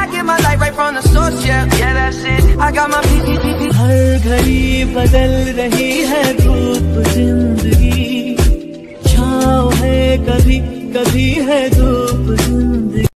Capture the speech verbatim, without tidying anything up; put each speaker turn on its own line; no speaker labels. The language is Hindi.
I get my light right from the source, yeah, yeah, that's it. I got my P P P.
हर घड़ी बदल रही है धूप जिंदगी, छाँव है कभी कभी है धूप जिंदगी।